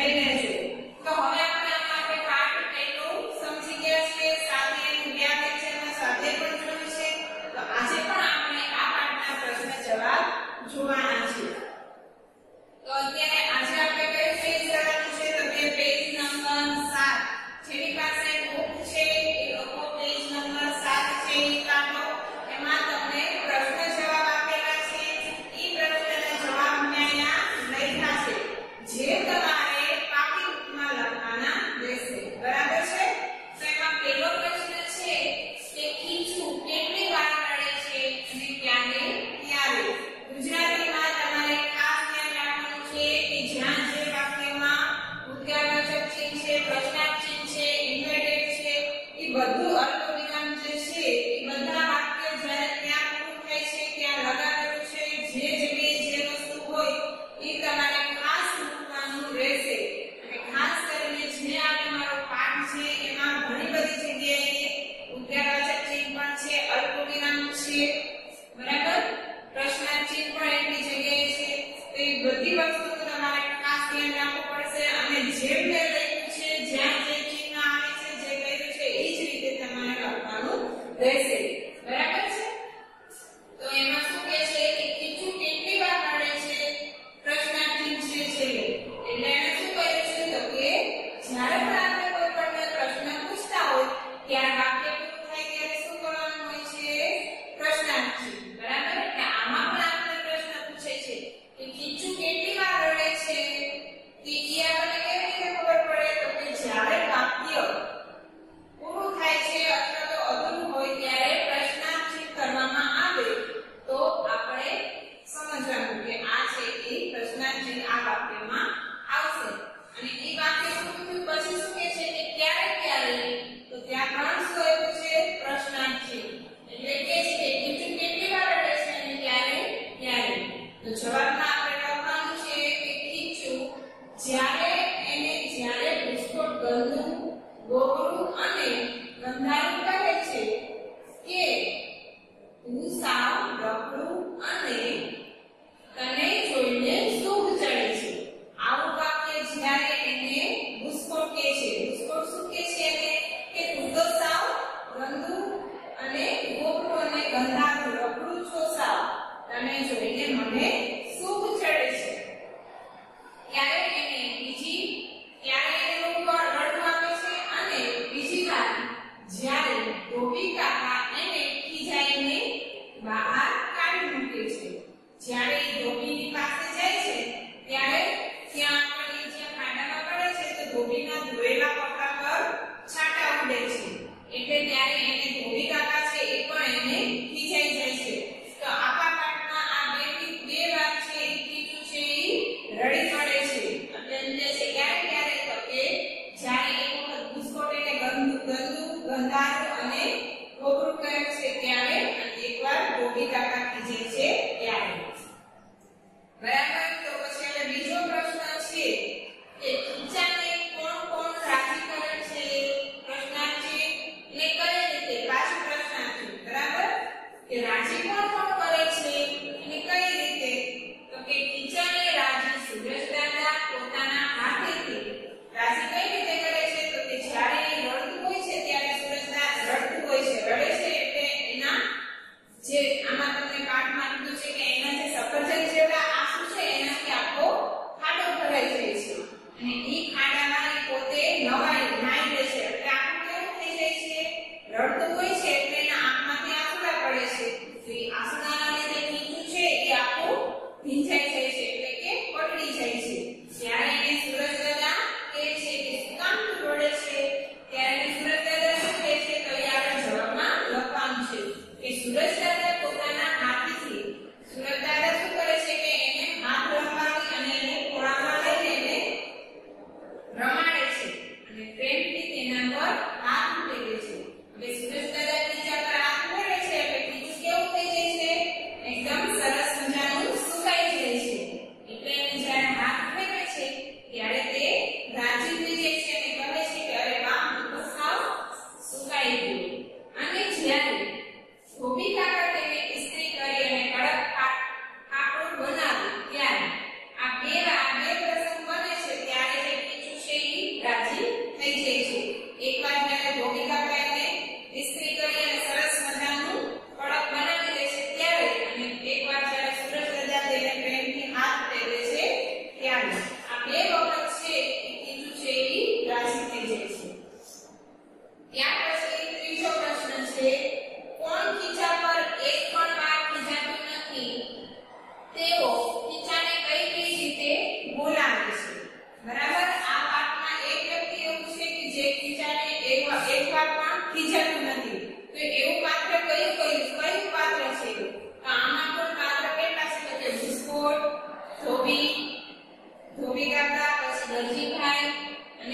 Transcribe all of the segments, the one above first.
લઈને જોઈએ. તો હવે આપણે પાઠ પહેલું સમજી ગયા છે, સાથે વ્યાખ્યા છે અને સાથે પણ જોયું છે. તો આજે પણ આપણે આ પાઠના પ્રશ્ન જવાબ જોવાના છે. તો અત્યારે આજે આપણે કઈ પેજ કરવાનું છે? તો તે પેજ નંબર 7. જેની પાસે બુક છે એ લોકો પેજ નંબર 7 છે એ કાઢો. એમાં તમને પ્રશ્ન જવાબ આપેલા છે. ઈ પ્રશ્નના જવાબ મેં અહીંયા લખ્યા છે, જે તમારે પાકી બુકમાં લખવાના રહેશે. બરાબર છે? તો એમાં પહેલો પ્રશ્ન છે કે ખીચું કેટલી વાર રડે છે અને ક્યારે ક્યારે? ગુજરાતીમાં તમારે ખાસ ધ્યાન રાખવાનું છે કે જ્યાં જે વાક્યમાં ઉદ્ગારવાચક ચિહ્ન છે, પ્રશ્નાર્થ ચિહ્ન છે, ઇન્વર્ટેડ છે, એ બધું અલ્પવિરામ જે છે એ બધા વાક્ય જ્યારે ત્યાં પૂરું થાય છે ત્યાં લગાડેલું છે. જે જગ્યાએ જે વસ્તુ હોય એ તમારે ખાસ મૂકવાનું રહેશે. અને ખાસ કરીને જે આ તમારો પાઠ છે એમાં ઘણી બધી જગ્યાએ ઉદ્ગારવાચક ચિહ્ન પણ છે, અલ્પવિરામ છે, બરાબર, પ્રશ્નાર્થ ચિહ્ન પણ એટલી જગ્યાએ છે. તો એ બધી વસ્તુ તમારે ખાસ ધ્યાન રાખવું પડશે. અને જેમ મેં લખ્યું છે, જ્યાં જે ચિહ્ન આવે છે, જે લખ્યું છે એ જ રીતે તમારે લખવાનું રહેશે. બરાબર છે? તો એમાં શું કહે છે કે ખીચું કેટલી વાર રડે છે? પ્રશ્નાર્થ ચિહ્ન છે એટલે એને શું કહ્યું છે? તો કે જ્યારે પણ આપણે કોઈ પણ પ્રશ્ન પૂછતા હોય ત્યારે વાક્ય પૂરું થાય ત્યારે શું કરવાનું હોય છે? પ્રશ્નાર્થ ચિહ્ન. બરાબર? એટલે આમાં પણ આપણે પ્રશ્ન પૂછે છે કે ખીચું કેટલી વાર રડે છે? તો ઈ આપણને કેવી રીતે ખબર પડે? તો કે જ્યારે વાક્ય પૂરું થાય છે અથવા તો અધૂરું હોય ત્યારે પ્રશ્નાર્થ ચિહ્ન કરવામાં આવે તો આપણે સમજવાનું કે આ છે એ પ્રશ્નાર્થ ચિહ્ન આ વાક્યમાં આવશે. અને એ વાક્ય પૂરું થયું પછી શું કહે છે કે ક્યારે ક્યારે? તો ત્યાં ત્રણ શું આપ્યું છે? પ્રશ્નાર્થ ચિહ્ન. એટલે કે છે કે ખીચું કેટલી વાર રડે છે અને ક્યારે ક્યારે? તો જવાબમાં આપણે લખવાનું છે કે ખીચું જ્યારે બિસ્કુટ ગંદુ, ગોબરું અને ગંધારું કહે છે કે તું સાવ રખડું અને તને જોઈને સૂગ ચડે છે. આવું વાક્ય જ્યારે એને બિસ્કુટ કહે છે, બિસ્કુટ શું કહે છે એને? કે તું તો સાવ ગંદુ અને ગોબરું અને ગંધારું રખડું છો સાવ, તને જોઈને મને સૂગ ચડે છે. ત્યારે એને રડવું આવે છે. અને બીજી વાર જ્યારે ધોબી કાકા એને ખીજાઈને બહાર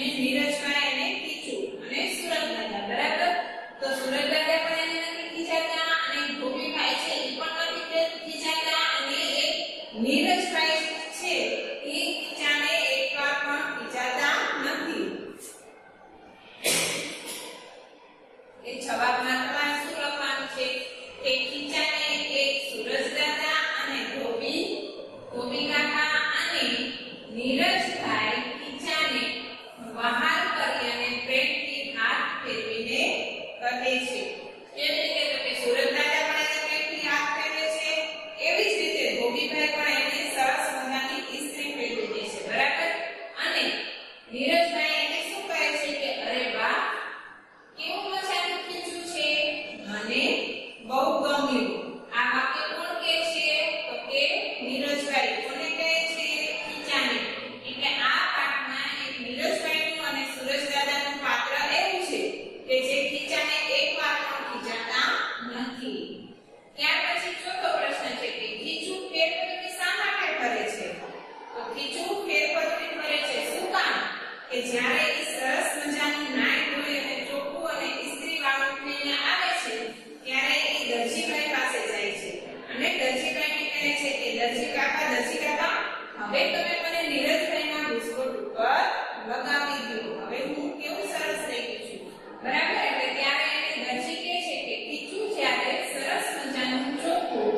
અને નીરજભાઈ અને કીચુ અને સુરજદાદા બરાબર. તો સુરજદાદા પણ એને નથી ખીજાતા અને ધોબીભાઈ છે એ પણ નથી ખીજાતા અને નીરજભાઈ છે એ ખીચાને એકવાર પણ ખીજાતા નથી. એ જવાબમાં તમારે શું લખવાનું છે કે ખીચાને એક સુરજદાદા અને ધોબી કાકા અને નીરજભાઈ ખીચાને બહાર કરી અને પ્રેમથી હાથ ફેરવીને કહે છે. કેવી રીતે તો કે સુરજદાદા પણ એને પ્રેમથી હાથ ફેરવે છે, એવી જ રીતે ધોબીભાઈ પણ એને સરસ મજાની ઇસ્ત્રી ફેરવી દે છે બરાબર. અને નીરજભાઈ એને શું કહે છે કે અરે વાહ, કેવું મજાનું ખીચું છે, મને બહુ ગમ્યું. આ વાક્ય કોણ કહે છે તો કે નીરજભાઈ. કોને કહે છે? ખીચાને. એટલે આ પાઠમાં એક નીરજભાઈનું અને સુરજદાદાનું પાત્ર એવું છે કે જે ખીચાને એકવાર પણ ખીજાતા નથી. ત્યાર પછી ચોથો પ્રશ્ન છે કે ખીચું ફેરફટવી શા માટે કરે છે? તો ખીચું ફેરફટવી કરે છે શું કામ? કે જ્યારે એ સરસ મજાનું નાઈ ધોઈ અને ચોખ્ખું અને ઇસ્ત્રી વાળું થઈને આવે છે ત્યારે એ દરજીભાઈ પાસે જાય છે અને દરજીભાઈને કહે છે કે દરજી કાકા હવે તમે મને નીરજભાઈના બિસ્કુટ ઉપર લગાવી દો, હવે હું કેવું સરસ થઈ ગયું છું બરાબર. એટલે ત્યારે એને દરજી કહે છે કે ખીચું જ્યારે સરસ મજાનું ચોખ્ખું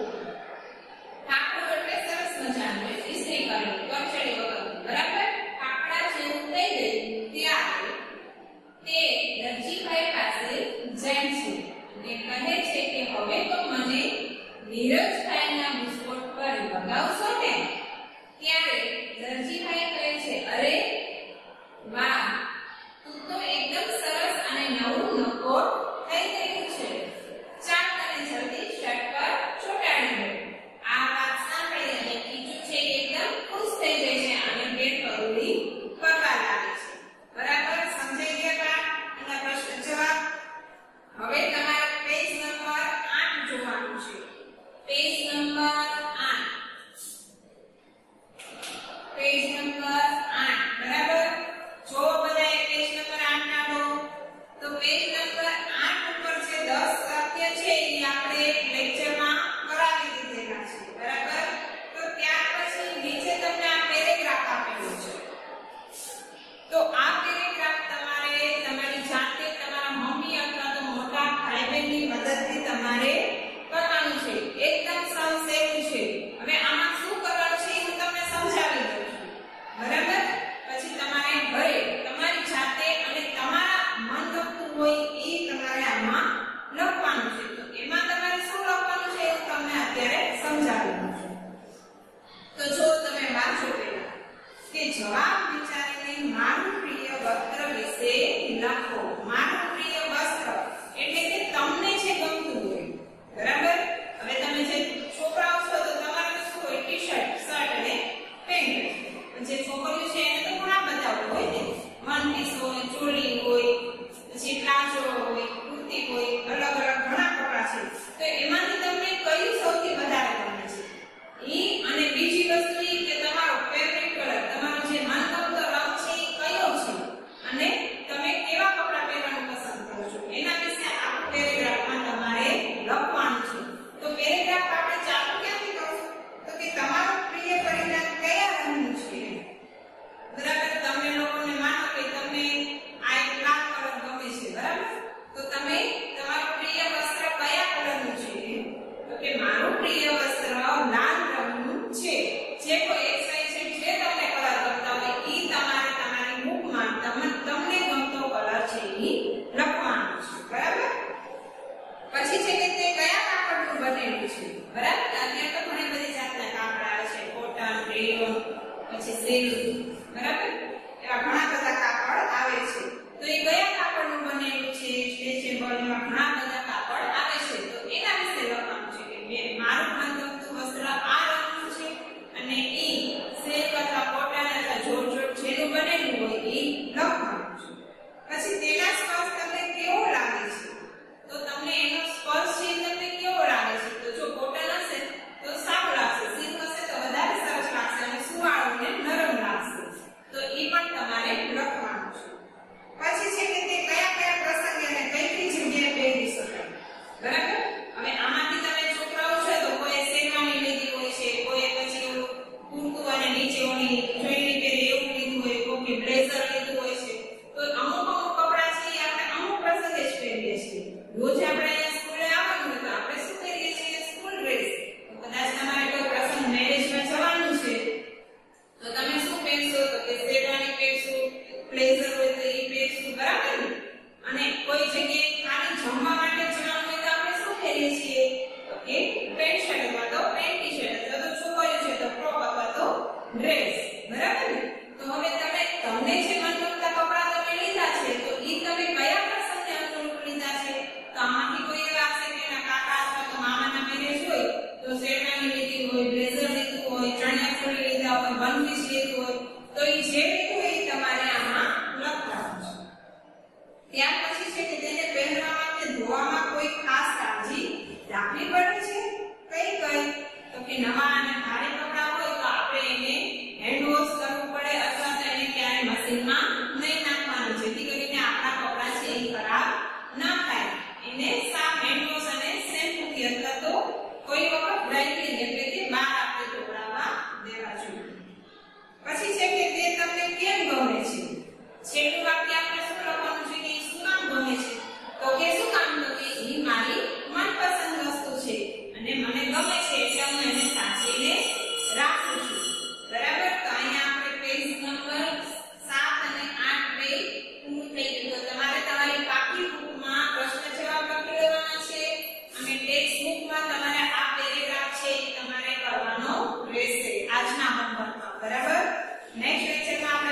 કાપડ એટલે સરસ મજાનું ઇસ્ત્રી કરેલું કરચડી વગરનું બરાબર કાપડા જેવું થઈ ગયું ત્યારે તે દરજીભાઈ પાસે જાય છે અને કહે છે કે હવે તો મને નીરજભાઈના બિસ્કુટ પર લગાવશો ને? ત્યારે દરજીભાઈ કહે છે અરે વાહ, તું તો એકદમ સરસ અને નવું નકોર થઈ ગયું છે, ચાલ તને જલ્દી શર્ટ પર ચોંટાડી દઉં. આ વાત સાંભળી અને ખીચું છે એકદમ ખુશ થઈ જાય છે અને પેટ પરોળી કરવા લાગે છે બરાબર. સમજાઈ ગયા પાઠ અને પ્રશ્ન જવાબ? હવે તમારે પેજ નંબર 8 જોવાનું છે. પેજ નંબર 8 બરાબર. જો બધાએ પેજ નંબર 8 નાખો તો પેજ નંબર 8 ઉપર જે 10 વાક્ય છે એ આપણે લેક્ચરમાં કરાવી દીધેલા છે બરાબર. તો ત્યાર પછી નીચે તમને આ પેરેગ્રાફ આપેલો છે. તો આ પેરેગ્રાફ તમારે તમારી જાતે તમારા મમ્મી અથવા તો મોટા ભાઈ બહેનની મદદથી તમારે કરવાનું છે. એકદમ સહેલું છે. હવે આમાં શું કરવાનું છે એ હું તમને સમજાવી દઉં છું બરાબર. પછી તમારે ઘરે તમારી જાતે અને તમારા મનગમતું હોય એ તમારે આમાં લખવાનું છે. તો એમાં તમારે શું લખવાનું છે એ હું તમને અત્યારે સમજાવી દઉં છું. તો જો તમે વાંચો પહેલા કે જવાબ વિચારીને મારું પ્રિય વસ્ત્ર વિશે લખો. મારું પ્રિય વસ્ત્ર એટલે કે તમને જે ગમતું હોય બરાબર. હવે તમે જે છોકરાઓ છો તો તમારે શું હોય? ટી-શર્ટ, શર્ટ અને પેન્ટ. જે છોકરીઓ છે એને તો ઘણા બધા હોય ને, વન પીસ હોય, ચોળી હોય, પછી પ્લાઝો હોય, કુર્તી હોય, અલગ અલગ ઘણા કપડા છે. તો એમાંથી તમને કયું સૌથી વધારે ગમે છે? ઈ અને બીજી વસ્તુ ઈ કે તમારો ફેવરિટ કલર, તમારો જે મનગમતો રંગ છે એ કયો છે અને તમે કેવા કપડા પહેરવાનું પસંદ કરો છો એના વિશે આખું પેરેગ્રાફમાં તમારે લખવાનું છે. તો પેરેગ્રાફ આપણે ચાલુ ક્યાંથી કરશું? તો કે તમારું પ્રિય પરિધાન કયા રંગનું છે બરાબર. તમને લોકોને માનો કે તમને આ એક લાલ કલર ગમે છે બરાબર. તો તમે તમારું પ્રિય વસ્ત્ર કયા કલરનું છે? તો કે મારું પ્રિય વસ્ત્ર લાલ રંગનું છે. જે કોઈ એક સાઈડ છે જે તમને કલર ગમતા હોય ઈ તમારે તમારી બુકમાં તમને ગમતો કલર છે ઈ લખવાનો છે બરાબર. પછી છે કે તે કયા કાપડનું બનેલું છે બરાબર. અત્યારે તો ઘણી બધી જાતના કાપડ આવે છે, કોટન, રેયોન, પછી સિલ્ક બરાબર. એવા ઘણા બધા કાપડ આવે છે. તો એ કયા કાપડનું બનેલું છે? સ્ટ્રેચેબલમાં ઘણા બધા કાપડ આવે છે. તો એના વિશે લખવાનું છે કે મારું મનગમતું વસ્ત્ર આ રંગનું છે અને ઈ સિલ્ક અથવા કોટન અથવા જોરજોટ જેનું બનેલું હોય એ લખવાનું છે. પછી તેના સ્પર્શ તમને કેવો લાગે છે? તો તમને એનો સ્પર્શ છે તમને કેવો લાગે છે? તો જો કોટન હશે તો સારું લાગશે, સિલ્ક હશે તો વધારે સરસ લાગશે અને સુવાળું ને નરમ લાગશે. તો એ પણ તમારે લખવાનું છે. તમને જે મનગમતા કપડાં તમે લીધા છે તો ઈ તમે કયા પ્રસંગને અનુરૂપ લીધા છે? તો આમાંથી કોઈ એવા હશે કે એના કાકા અથવા તો મામાના મેરેજ હોય તો શેરવાની લીધી હોય, બ્લેઝર લીધું હોય, ચણિયા ચોળી લીધા હોય, વન પીસ લીધું હોય, તો ઈ જે લીધું હોય ઈ તમારે આમાં લખવાનું છે. ત્યાર પછી છે કે તેને પહેરવામાં કે ધોવામાં કોઈ ખાસ કાળજી રાખવી પડે છે. કઈ કઈ? તો કે નવા અને ભારે કપડાં હોય તો આપણે એને હેન્ડ વોશ કરવું પડે અથવા તો એને ક્યારે મશીનમાં નહીં નાખવાનું, જેથી કરીને આપણા કપડાં છે એ ખરાબ ન થાય. એને સાફ હેન્ડ વોશ અને શેમ્પૂથી અથવા તો કોઈ વખત ડ્રાય ક્લીન એટલે કે બહાર આપણે ધોવડાવવા દેવા જોઈએ. પછી છે કે તે તમને કેમ ગમે છે? છેલ્લું વાક્ય આપણે શું લખવાનું છે કે શું કામ ગમે છે? તો કે શું કામ? તો કે ઈ મારી મનપસંદ વસ્તુ છે અને મને ગમે છે એટલે હું એને સાચવીને રાખું છું. બરાબર? તો અહીંયા આપણે પેજ નંબર 7 અને 8 બે પૂરું થઈ ગયું. તો તમારે તમારી પાકી બુકમાં પ્રશ્ન જવાબ લખી લેવાના છે અને ટેક્સ્ટ બુકમાં તમારે આ પેરેગ્રાફ છે એ તમારે કરવાનો રહેશે આજના હોમવર્કમાં. બરાબર? નેક્સ્ટ લેક્ચરમાં